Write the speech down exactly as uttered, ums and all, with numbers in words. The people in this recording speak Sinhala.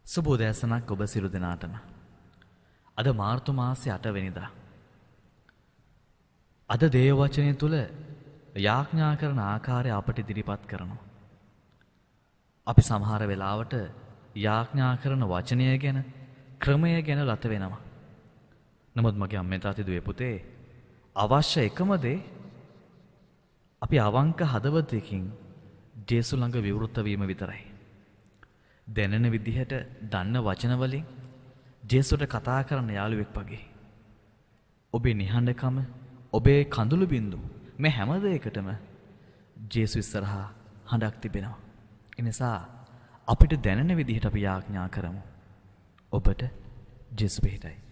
සුබෝදෑසනක් ඔබ සියලු දෙනාටම. අද මාර්තු මාසයේ අට වෙනිදා. අද දේව වචනය තුල යාඥා කරන ආකාරය අපට ඉදිරිපත් කරනවා. අපි සමහර වෙලාවට යාඥා කරන වචනය ගැන, ක්‍රමය ගැන ලත වෙනවා. නමුත් මගේ අම්මේ තාත්තේ දුවේ පුතේ, අවශ්‍ය එකම දේ අපි අවංක හදවතකින් ජේසු ළඟ විවෘත වීම විතරයි. දැනෙන විදිහට දන්න වචන වලින් ජේසුට කතා කරන යාළුවෙක් වගේ. ඔබේ නිහඬකම, ඔබේ කඳුළු බින්දු මේ හැම දෙයකටම ජේසු ඉස්සරහා හඬක් තිබෙනවා. ඒ නිසා අපිට දැනෙන විදිහට අපි යාඥා කරමු. ඔබට ජේසු පිහිටයි.